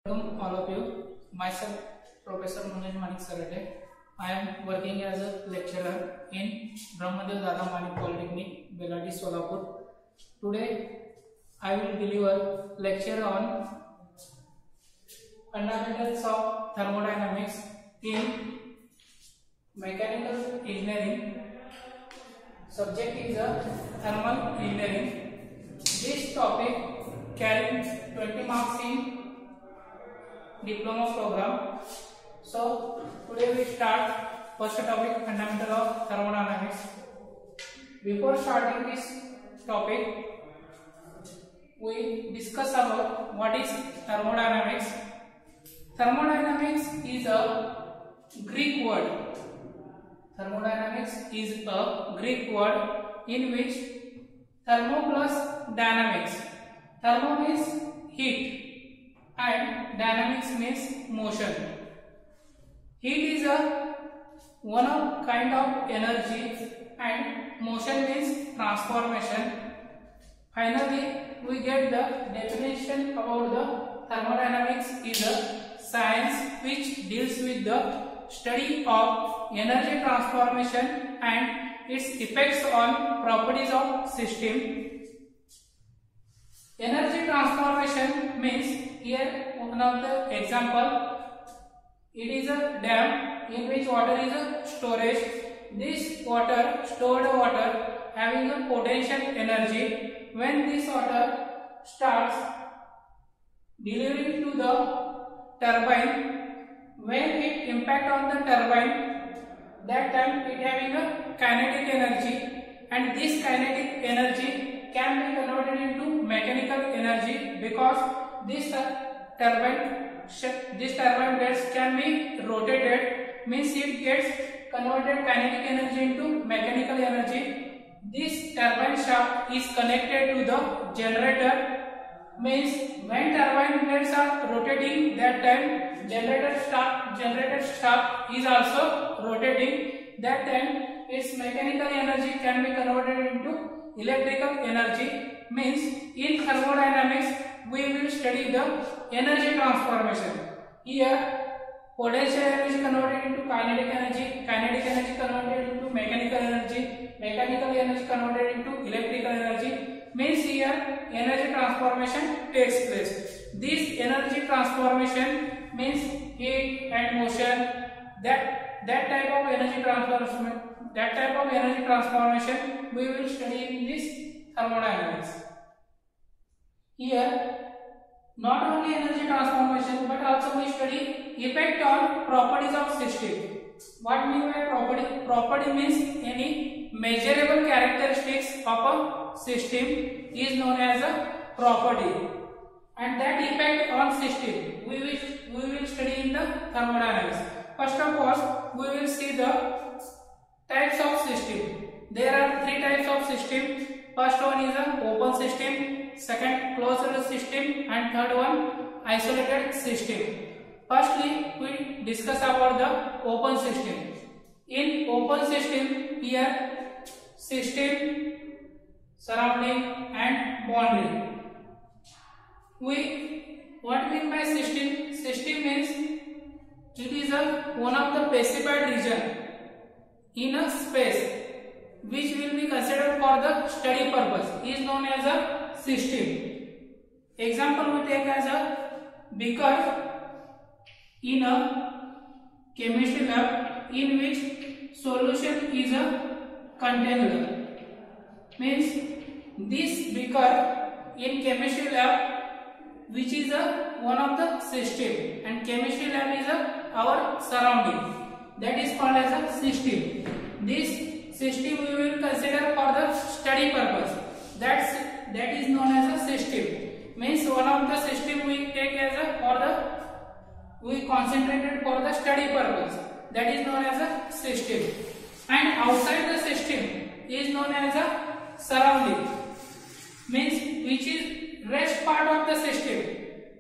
Welcome all of you. Myself, Professor Manoj Manik Sarate. I am working as a lecturer in Brahmadev Dada Manik Polytechnic, Beladi, Solapur. Today, I will deliver lecture on fundamentals of thermodynamics in mechanical engineering. Subject is a thermal engineering. This topic carries 20 marks in diploma program. So today we start first topic, fundamental of thermodynamics. Before starting this topic, we discuss about what is thermodynamics. Thermodynamics is a Greek word. Thermodynamics is a Greek word in which thermo plus dynamics. Thermo means heat and dynamics means motion. Heat is a one of kind of energy and motion means transformation. Finally, we get the definition about the thermodynamics is a science which deals with the study of energy transformation and its effects on properties of system. Energy transformation means, here one of the example, it is a dam in which water is a storage. This water, stored water, having a potential energy. When this water starts delivering to the turbine, when it impact on the turbine, that time it having a kinetic energy, and this kinetic energy can be converted into mechanical energy because this turbine blades can be rotated, means it gets converted kinetic energy into mechanical energy. This turbine shaft is connected to the generator, means when turbine blades are rotating, that time generator shaft is also rotating. That time its mechanical energy can be converted into electrical energy. Means in thermodynamics we will study the energy transformation. Here potential energy converted into kinetic energy, kinetic energy converted into mechanical energy, mechanical energy converted into electrical energy. Means here energy transformation takes place. This energy transformation means heat and motion. That type of energy transformation we will study in this thermodynamics. Here not only energy transformation but also we study effect on properties of system. What mean by property? Property means any measurable characteristics of a system is known as a property, and that effect on system we will study in the thermodynamics. First of all, we will see the types of system. There are three types of system. First one is an open system, second closed system, and third one isolated system. Firstly, we discuss about the open system. In open system, here system, surrounding and boundary. What mean by system? System means it is one of the specified region in a space which will be considered for the study purpose is known as a system. Example we take as a beaker in a chemistry lab in which solution is a container. Means this beaker in chemistry lab, which is one of the system, and chemistry lab is our surrounding, that is called as a system. This system we will consider for the study purpose. That is known as a system. Means one of the system we take as we concentrated for the study purpose. That is known as a system. And outside the system is known as a surrounding. Means which is rest part of the system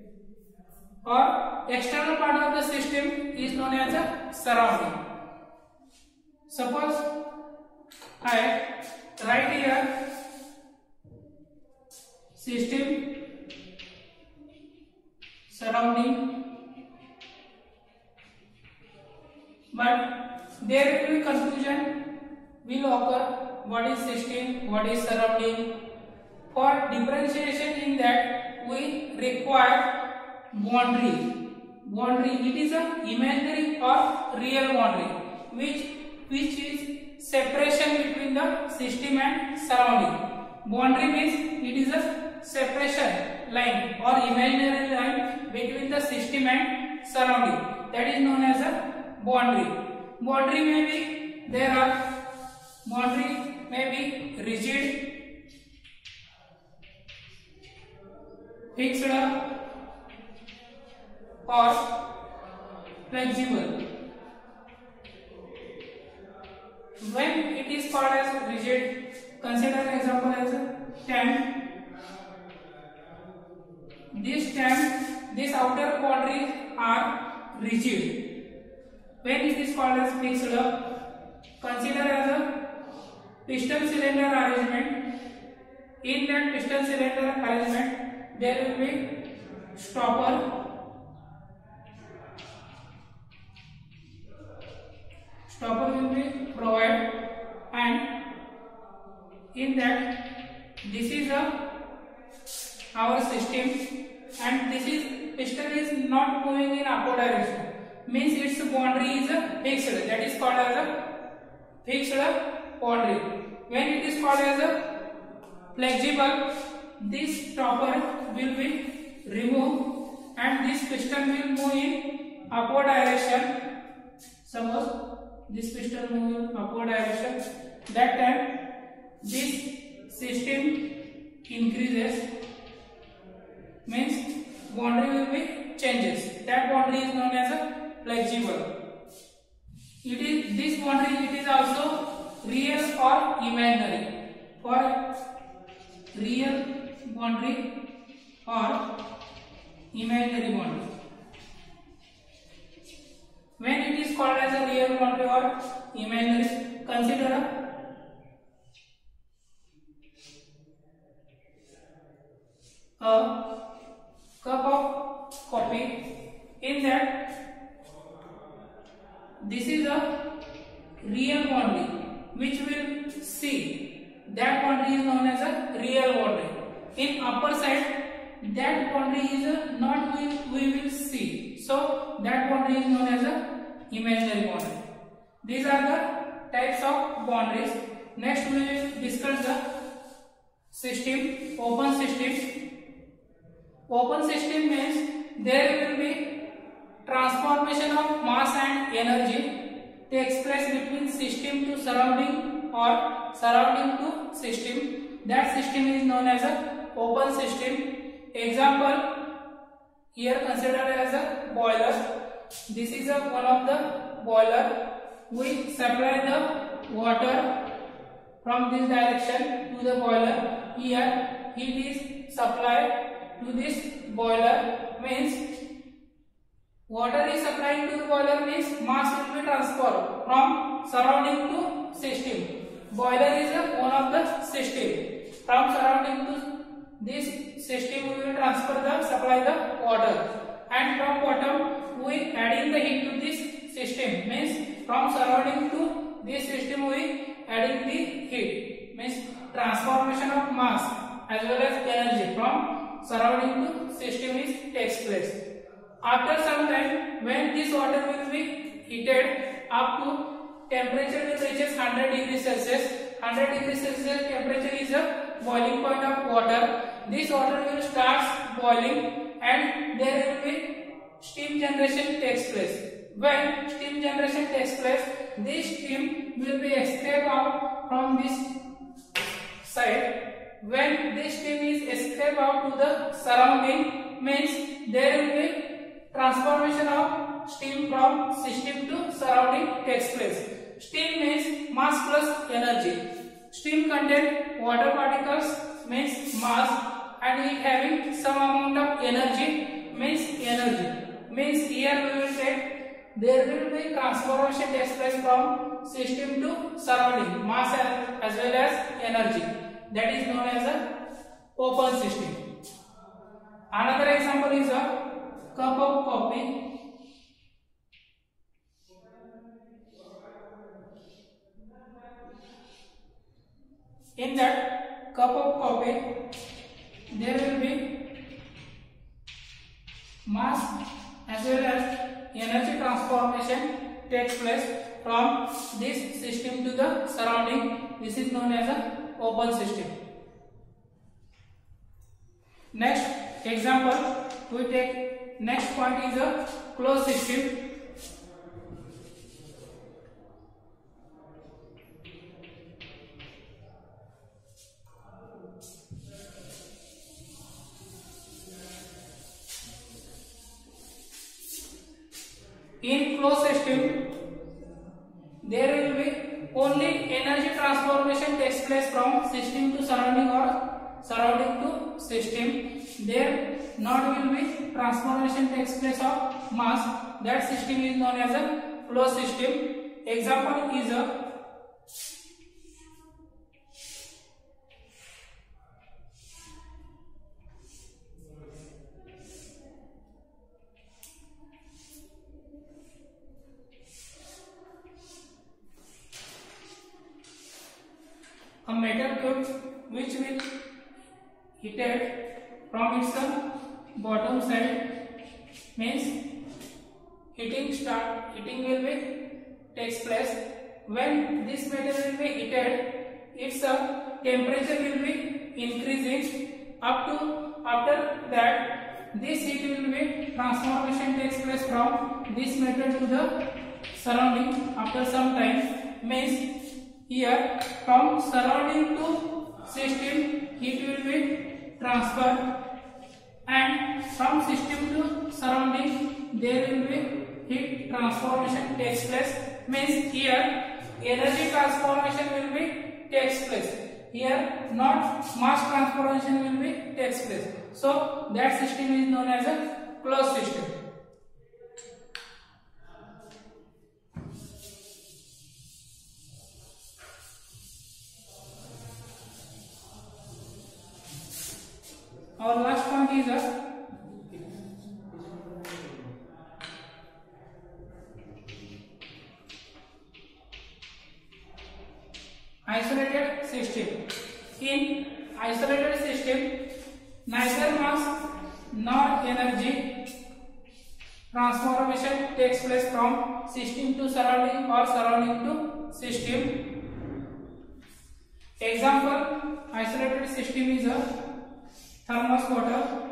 or external part of the system is known as a surrounding. Suppose I write here system, surrounding, but there will be confusion will occur. What is system, what is surrounding? For differentiation in that we require boundary. Boundary, it is a imaginary or real boundary which is separation between the system and surrounding. Boundary means it is a separation line or imaginary line between the system and surrounding. That is known as a boundary. Boundary may be boundary may be rigid, fixed or flexible. When it is called as rigid, consider an example as a tank. This outer boundaries are rigid. When it is called as fixed, consider as a piston cylinder arrangement. In that piston cylinder arrangement, there will be stopper. Stopper will be provided, and in that this is our system, and this is piston is not moving in upward direction. Means its boundary is fixed. That is called as a fixed boundary. When it is called as a flexible, this stopper will be removed and this piston will move in upward direction. Suppose this piston move in upward direction. That time this system increases, means boundary will be changes. That boundary is known as a flexible. This boundary it is also real or imaginary. For real boundary or imaginary boundary. When it is called as a real boundary or imaginary, consider a cup of coffee. In that, this is a real boundary which will see. That boundary is known as a real boundary. In upper side, that boundary is not we will see. So that boundary is known as a imaginary boundary. These are the types of boundaries. Next we will discuss the system, open system. Open system means there will be transformation of mass and energy takes place between system to surrounding or surrounding to system. That system is known as a open system. Example, here consider as a boiler. This is one of the boiler. We supply the water from this direction to the boiler. Here heat is supplied to this boiler, means water is supplied to the boiler, means mass will be transferred from surrounding to system. Boiler is one of the system. From surrounding to this system we will transfer the supply the water, and from bottom we adding the heat to this system, means from surrounding to this system we adding the heat, means transformation of mass as well as energy from surrounding to system takes place. After some time, when this water will be heated up to temperature will reaches 100 degrees Celsius. 100 degrees Celsius temperature is a boiling point of water. This water will start boiling and there will be steam generation takes place. When steam generation takes place, this steam will be escaped out from this side. When this steam is escaped out to the surrounding, means there will be transformation of steam from system to surrounding takes place. Steam means mass plus energy. Steam contain water particles, means mass, and it having some amount of energy, means energy. Means here we will take there will be transformation takes place from system to surrounding, mass as well as energy. That is known as a open system. Another example is a cup of coffee. In that cup of coffee, there will be mass as well as energy transformation takes place from this system to the surrounding. This is known as a open system. Next example, we take next point is a closed system. In closed system, there will be only energy transformation takes place from system to surrounding or surrounding to system. There not will be transformation takes place of mass. That system is known as a closed system. Example is a metal cube which will heated from its bottom side, means heating will be takes place. When this metal will be heated, its temperature will be increasing up to after that this heat will be transformation takes place from this metal to the surrounding after some time. Means here from surrounding to system heat will be transferred, and from system to surrounding there will be heat transformation takes place. Means here energy transformation will be takes place. Here not mass transformation will be takes place. So that system is known as a closed system. Our last point is isolated system. In isolated system, neither mass nor energy transformation takes place from system to surrounding or surrounding to system. Example, isolated system is a thermos water,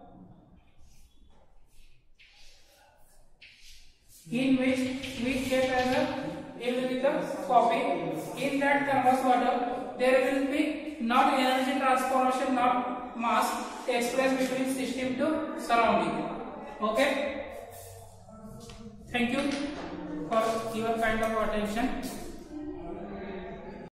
in which we take as a fill with the coffee. In that thermos water, there will be not energy transformation, not mass takes place between system to surrounding. Okay. Thank you for your kind of attention.